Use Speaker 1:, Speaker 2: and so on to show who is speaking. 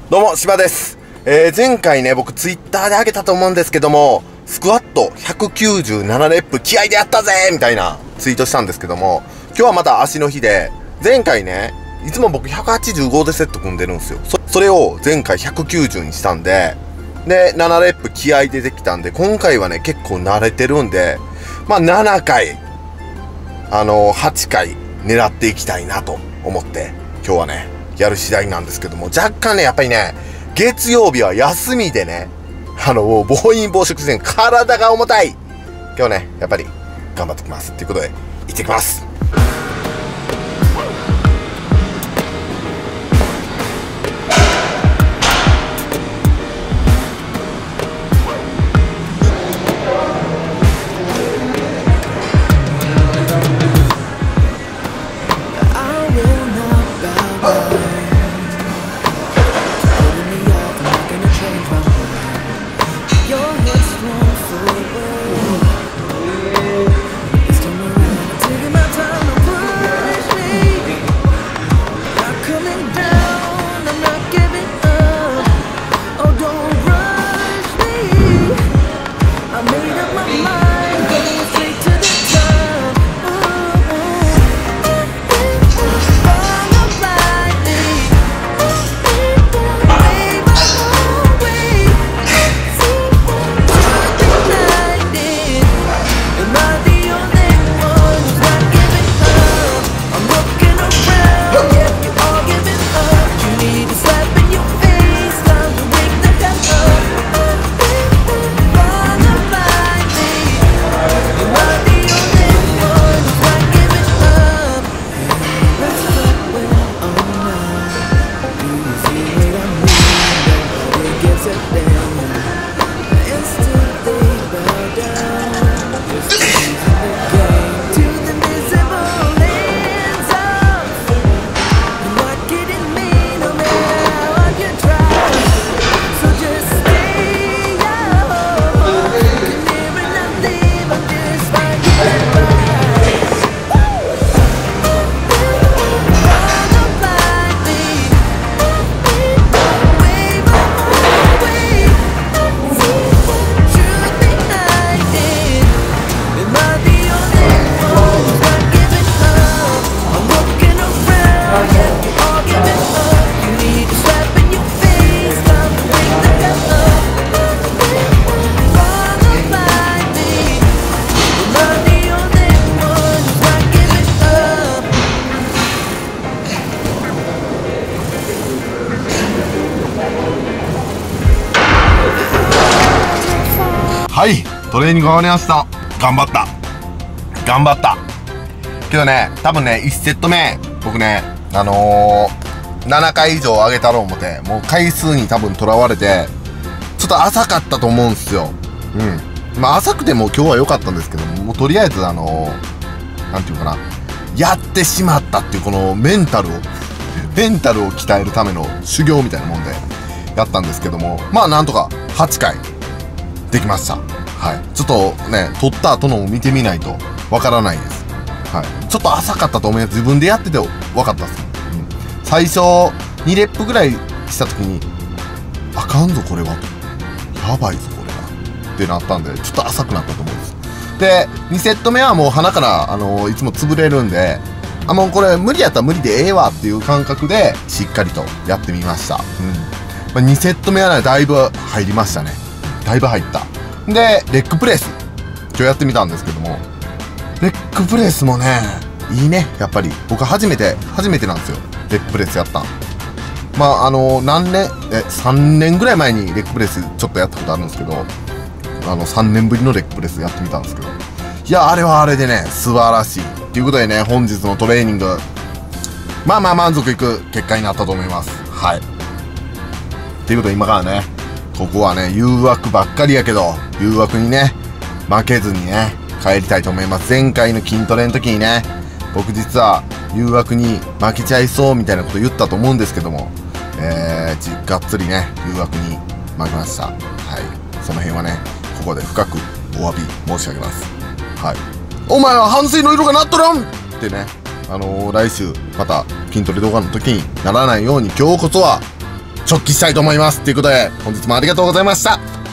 Speaker 1: どうも、柴です。前回ね、僕ツイッターで上げたと思うんですけども、スクワット197レップ気合でやったぜみたいなツイートしたんですけども、今日はまた足の日で、前回ね、いつも僕185でセット組んでるんですよ。それを前回190にしたんで、で、7レップ気合でできたんで、今回はね、結構慣れてるんで、まあ7回、8回狙っていきたいなと思って、今日はね、やる次第なんですけども、若干ね、やっぱりね、月曜日は休みでね、暴飲暴食して体が重たい。今日ね、やっぱり頑張ってきます。ということで、行ってきます。はい、トレーニング終わりました。頑張ったけどね、多分ね、1セット目僕ね、7回以上上げたろう思って、もう回数に多分とらわれてちょっと浅かったと思うんすよ。まあ浅くても今日は良かったんですけども、とりあえずなんていうかな、やってしまったっていうこのメンタルを鍛えるための修行みたいなもんでやったんですけども、まあなんとか8回できました。はい。ちょっとね、撮った後のを見てみないとわからないです。はい。ちょっと浅かったと思います。自分でやってて分かったっす。最初2レップぐらいした時に、あかんぞこれはと。やばいぞこれは。ってなったんで、ちょっと浅くなったと思うんです。で、2セット目はもう鼻からいつも潰れるんで、もうこれ無理やったら無理でええわっていう感覚でしっかりとやってみました。2セット目はね、だいぶ入りましたね。だいぶ入った。で、レッグプレス。今日やってみたんですけども、レッグプレスもね、いいね。やっぱり。僕初めてなんですよ。レッグプレスやったん。まあ、3年ぐらい前にレッグプレスちょっとやったことあるんですけど、3年ぶりのレッグプレスやってみたんですけど、いや、あれはあれでね、素晴らしい。ということでね、本日のトレーニング、まあまあ満足いく結果になったと思います。はい。ということで今からね、ここはね、誘惑ばっかりやけど、誘惑にね、負けずにね、帰りたいと思います。前回の筋トレの時にね、僕実は誘惑に負けちゃいそうみたいなこと言ったと思うんですけども、がっつりね、誘惑に負けました。はい。その辺はね、ここで深くお詫び申し上げます。はい。お前は反省の色がなっとらんってね、来週また筋トレ動画の時にならないように今日こそは直帰したいと思います。ということで、本日もありがとうございました。